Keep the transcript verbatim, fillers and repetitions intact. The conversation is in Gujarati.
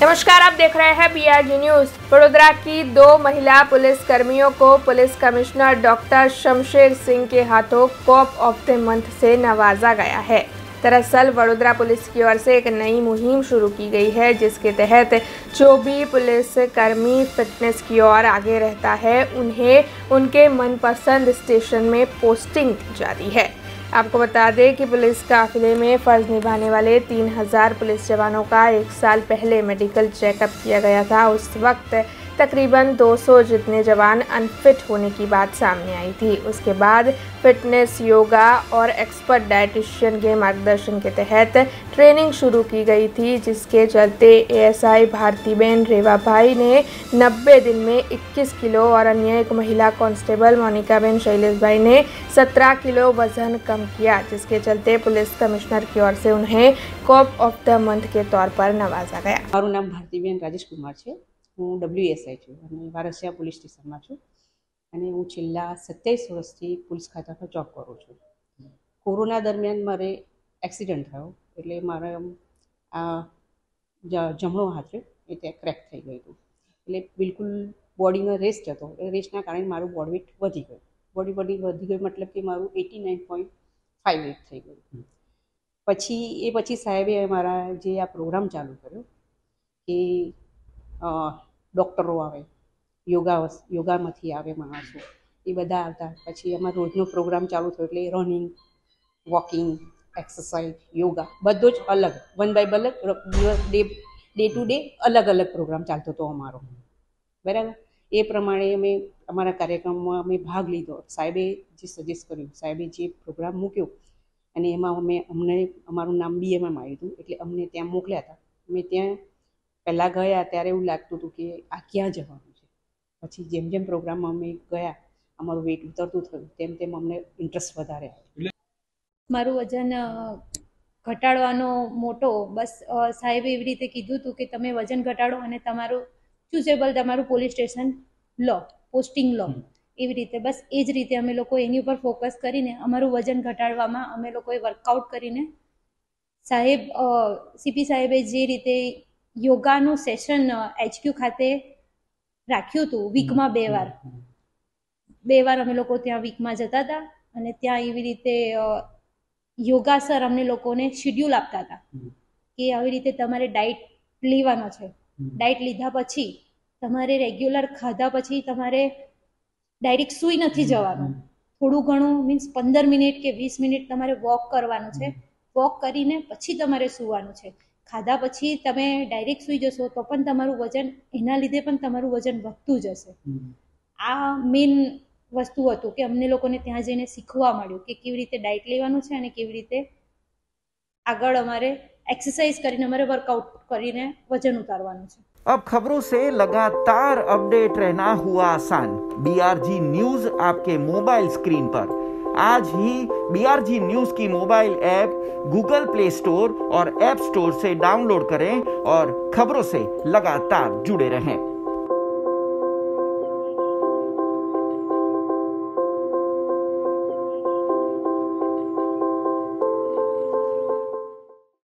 नमस्कार, आप देख रहे हैं बीआरजी न्यूज। वडोदरा की दो महिला पुलिस कर्मियों को police commissioner doctor Shamsher Singh के हाथों कॉप ऑफ द मंथ से नवाजा गया है। दरअसल वडोदरा पुलिस की ओर से एक नई मुहिम शुरू की गई है, जिसके तहत जो भी पुलिस कर्मी फिटनेस की ओर आगे रहता है, उन्हें उनके मनपसंद स्टेशन में पोस्टिंग दी जाती है। आपको बता दें कि पुलिस काफिले में फर्ज निभाने वाले तीन हजार पुलिस जवानों का एक साल पहले मेडिकल चेकअप किया गया था। उस वक्त तकरीबन दो सौ जितने जवान अनफिट होने की बात सामने आई थी। उसके बाद फिटनेस, योगा और एक्सपर्ट डाइटिशियन के मार्गदर्शन के तहत ट्रेनिंग शुरू की गई थी, जिसके चलते एएसआई भारतीबेन रेवाभाई ने नब्बे दिन में इक्कीस किलो और अन्य एक महिला कांस्टेबल मोनिकाबेन शैलेश भाई ने सत्रह किलो वजन कम किया, जिसके चलते पुलिस कमिश्नर की ओर से उन्हें कॉप ऑफ द मंथ के तौर पर नवाजा गया। मारू नाम भारतीबेन राजेश कुमार है। हूँ डब्ल्यूएसआई छूँ અને વારસિયા પોલીસ સ્ટેશનમાં છું અને હું છેલ્લા સત્યાવીસ વર્ષથી પોલીસ ખાતામાં જોબ કરું છું। કોરોના દરમિયાન મારે એક્સિડન્ટ થયો, એટલે મારા આ જમણો હાથ છે એ ત્યાં ક્રેક થઈ ગયું હતું, એટલે બિલકુલ બોડીમાં રેસ્ટ હતો। એ રેસ્ટના કારણે મારું બોડી વેટ વધી ગયું। બોડી બોડી વધી ગયું મતલબ કે મારું eighty nine point five eight થઈ ગયું। પછી એ પછી સાહેબે મારા જે આ પ્રોગ્રામ ચાલુ કર્યો કે ડૉક્ટરો આવે, યોગા યોગામાંથી આવે માણસો, એ બધા આવતા। પછી એમાં રોજનો પ્રોગ્રામ ચાલુ થયો, એટલે રનિંગ, વોકિંગ, એક્સરસાઇઝ, યોગા બધો જ અલગ વન બાય અલગ દિવસ ડે ડે ટુ ડે અલગ અલગ પ્રોગ્રામ ચાલતો હતો અમારો, બરાબર। એ પ્રમાણે અમે અમારા કાર્યક્રમમાં અમે ભાગ લીધો। સાહેબે જે સજેસ્ટ કર્યું, સાહેબે જે પ્રોગ્રામ મૂક્યો અને એમાં અમે અમને અમારું નામ બી એમાં આવ્યું હતું, એટલે અમને ત્યાં મોકલ્યા હતા। અમે ત્યાં પહેલાં ગયા ત્યારે એવું લાગતું હતું કે આ ક્યાં જવાનું છે। પછી જેમ જેમ પ્રોગ્રામમાં અમે ગયા, અમારું વેટ ઉતરતું થયું, તેમ તેમ અમને ઇન્ટરેસ્ટ વધારે આવ્યો। મારું વજન ઘટાડવાનો મોટો બસ સાહેબે એવી રીતે કીધું હતું કે તમે વજન ઘટાડો અને તમારું ચૂઝેબલ તમારું પોલીસ સ્ટેશન લો, પોસ્ટિંગ લો, એવી રીતે બસ એ જ રીતે અમે લોકો એની ઉપર ફોકસ કરીને અમારું વજન ઘટાડવામાં અમે લોકોએ વર્કઆઉટ કરીને સાહેબ સીપી સાહેબે જે રીતે યોગાનું સેશન એચક્યુ ખાતે રાખ્યું હતું, વીકમાં બે વાર બે વાર અમે લોકો ત્યાં વીકમાં જતા હતા અને ત્યાં એવી રીતે યોગા સર અમને લોકોને શિડ્યુલ આપતા હતા કે આવી રીતે તમારે ડાયટ લેવાનો છે। ડાયટ લીધા પછી તમારે રેગ્યુલર ખાધા પછી તમારે ડાયરેક્ટ સૂઈ નથી જવાનું, થોડું ઘણું મીન્સ પંદર મિનિટ કે વીસ મિનિટ તમારે વોક કરવાનું છે। વોક કરીને પછી તમારે સૂવાનું છે। ખાધા પછી તમે ડાયરેક્ટ સૂઈ જશો તો પણ તમારું વજન એના લીધે પણ તમારું વજન વધતું જશે। આ મેઇન વસ્તુ હતું કે અમને લોકોને ત્યાં જઈને શીખવા મળ્યું કે કેવી રીતે ડાયટ લેવાનું છે અને કેવી રીતે આગળ અમારે एक्सरसाइज કરીને हमारे वर्कआउट કરીને वजन उतारવાનું છે। अब खबरों से लगातार अपडेट रहना हुआ आसान। बीआरजी न्यूज आपके मोबाइल स्क्रीन पर आज ही बीआरजी न्यूज की mobile app Google Play Store और ऐप स्टोर से डाउनलोड करें और खबरों से लगातार जुड़े रहें।